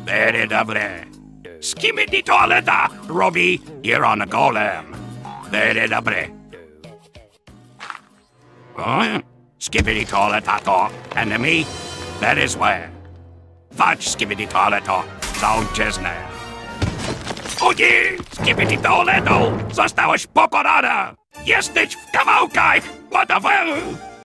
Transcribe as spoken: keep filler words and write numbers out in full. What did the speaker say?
Very dobre. Skibidi toaleta robi here on a golem. Very dobre. Huh? Skibidi toaleta to enemy? That is where. Fudge skibidi toaleto, zauczyzny. O nie! Skibidi toaleto! Zostałeś pokonana! Jesteś w kawałkach! What the fuck?